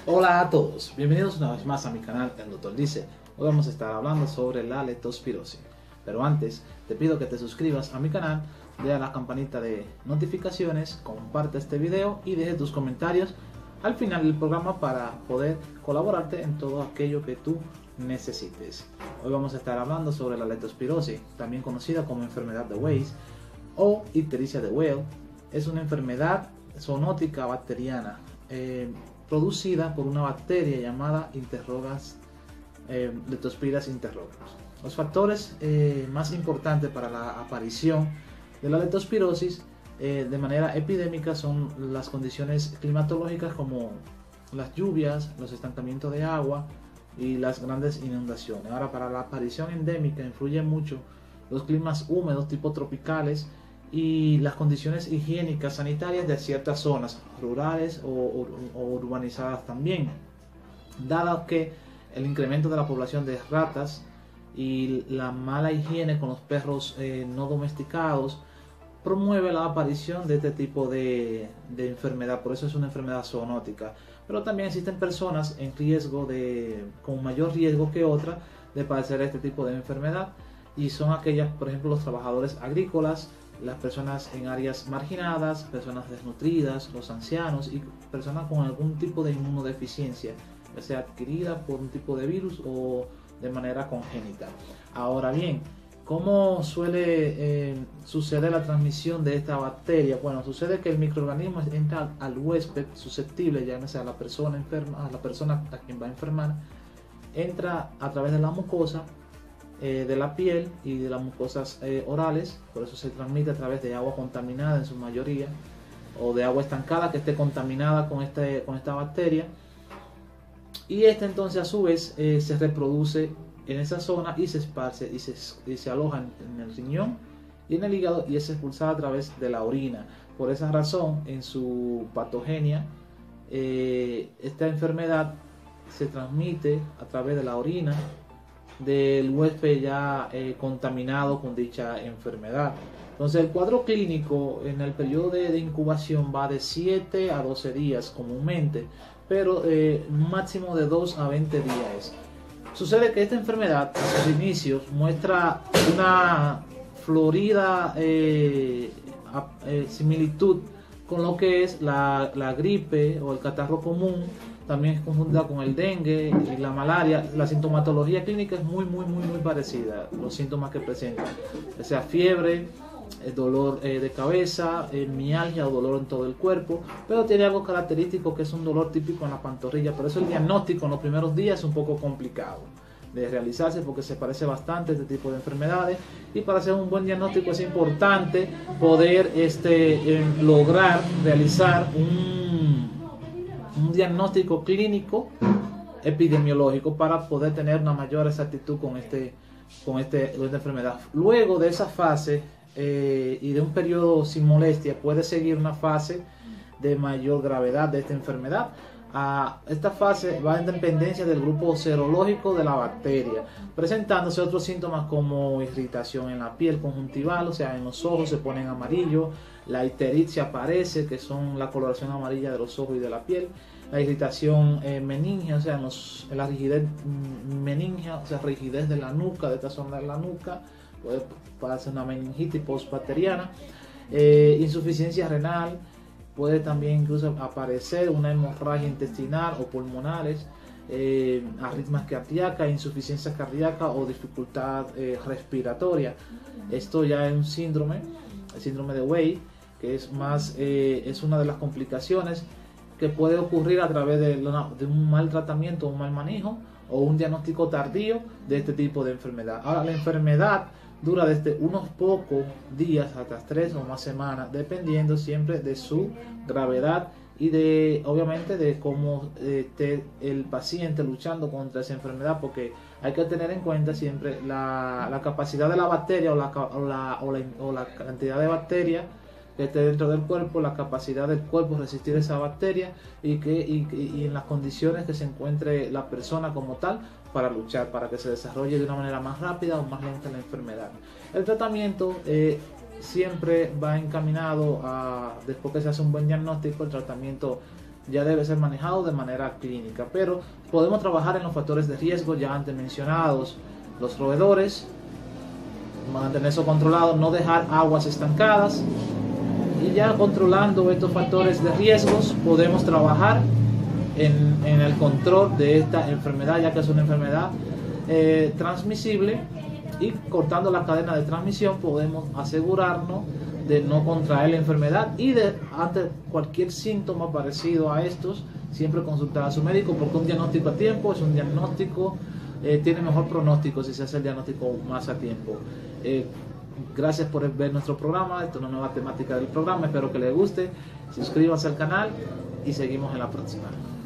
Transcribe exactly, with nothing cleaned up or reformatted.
Hola a todos, bienvenidos una vez más a mi canal El Doctor Dice. Hoy vamos a estar hablando sobre la leptospirosis. Pero antes, te pido que te suscribas a mi canal, le a la campanita de notificaciones, comparte este video y deje tus comentarios al final del programa para poder colaborarte en todo aquello que tú necesites. Hoy vamos a estar hablando sobre la leptospirosis, también conocida como enfermedad de Weiss o ictericia de Weil. Es una enfermedad zoonótica bacteriana eh, producida por una bacteria llamada Interrogas, eh, Leptospiras interrogas. Los factores eh, más importantes para la aparición de la leptospirosis eh, de manera epidémica son las condiciones climatológicas como las lluvias, los estancamientos de agua y las grandes inundaciones. Ahora, para la aparición endémica influyen mucho los climas húmedos tipo tropicales y las condiciones higiénicas sanitarias de ciertas zonas rurales o, o, o urbanizadas también, dado que el incremento de la población de ratas y la mala higiene con los perros eh, no domesticados promueve la aparición de este tipo de, de enfermedad. Por eso es una enfermedad zoonótica. Pero también existen personas en riesgo de, con mayor riesgo que otras de padecer este tipo de enfermedad, y son aquellas, por ejemplo, los trabajadores agrícolas, las personas en áreas marginadas, personas desnutridas, los ancianos y personas con algún tipo de inmunodeficiencia, ya sea adquirida por un tipo de virus o de manera congénita. Ahora bien, ¿cómo suele eh, suceder la transmisión de esta bacteria? Bueno, sucede que el microorganismo entra al huésped susceptible, ya sea a la persona enferma, a la persona a quien va a enfermar, entra a través de la mucosa Eh, de la piel y de las mucosas eh, orales. Por eso se transmite a través de agua contaminada en su mayoría, o de agua estancada que esté contaminada con, este, con esta bacteria, y esta entonces a su vez eh, se reproduce en esa zona y se esparce y se, y se aloja en, en el riñón y en el hígado y es expulsada a través de la orina. Por esa razón, en su patogenia, eh, esta enfermedad se transmite a través de la orina del huésped ya eh, contaminado con dicha enfermedad. Entonces, el cuadro clínico en el periodo de, de incubación va de siete a doce días comúnmente, pero eh, un máximo de dos a veinte días. Sucede que esta enfermedad a sus inicios muestra una florida eh, a, eh, similitud con lo que es la, la gripe o el catarro común. También es confundida con el dengue y la malaria. La sintomatología clínica es muy, muy, muy, muy parecida. Los síntomas que presentan, ya sea fiebre, el dolor eh, de cabeza, eh, mialgia o dolor en todo el cuerpo, pero tiene algo característico que es un dolor típico en la pantorrilla. Por eso el diagnóstico en los primeros días es un poco complicado de realizarse, porque se parece bastante a este tipo de enfermedades, y para hacer un buen diagnóstico es importante poder este, eh, lograr realizar un un diagnóstico clínico epidemiológico para poder tener una mayor exactitud con, este, con, este, con esta enfermedad. Luego de esa fase eh, y de un periodo sin molestia, puede seguir una fase de mayor gravedad de esta enfermedad. A esta fase va en dependencia del grupo serológico de la bacteria, presentándose otros síntomas como irritación en la piel conjuntival, o sea, en los ojos se ponen amarillos, la ictericia aparece, que son la coloración amarilla de los ojos y de la piel, la irritación eh, meningia, o sea, en, los, en la rigidez meningia, o sea, rigidez de la nuca, de esta zona de la nuca, puede, puede ser una meningitis postbacteriana, eh, insuficiencia renal. Puede también incluso aparecer una hemorragia intestinal o pulmonares, eh, arritmias cardíacas, insuficiencia cardíaca o dificultad eh, respiratoria. Esto ya es un síndrome, el síndrome de Weill, que es más eh, es una de las complicaciones que puede ocurrir a través de, de un mal tratamiento, un mal manejo o un diagnóstico tardío de este tipo de enfermedad. Ahora, la enfermedad dura desde unos pocos días hasta tres o más semanas, dependiendo siempre de su gravedad y de, obviamente, de cómo esté el paciente luchando contra esa enfermedad, porque hay que tener en cuenta siempre la, la capacidad de la bacteria o la, o la, o la, o la cantidad de bacterias que esté dentro del cuerpo, la capacidad del cuerpo de resistir esa bacteria y, que, y, y en las condiciones que se encuentre la persona como tal para luchar, para que se desarrolle de una manera más rápida o más lenta la enfermedad. El tratamiento eh, siempre va encaminado a, después que se hace un buen diagnóstico, el tratamiento ya debe ser manejado de manera clínica, pero podemos trabajar en los factores de riesgo ya antes mencionados, los roedores, mantener eso controlado, no dejar aguas estancadas, y ya controlando estos factores de riesgos podemos trabajar en, en el control de esta enfermedad, ya que es una enfermedad eh, transmisible, y cortando la cadena de transmisión podemos asegurarnos de no contraer la enfermedad, y de ante cualquier síntoma parecido a estos siempre consultar a su médico, porque un diagnóstico a tiempo es un diagnóstico, eh, tiene mejor pronóstico si se hace el diagnóstico más a tiempo. Eh, gracias por ver nuestro programa. Esta es una nueva temática del programa, espero que les guste, suscríbanse al canal y seguimos en la próxima.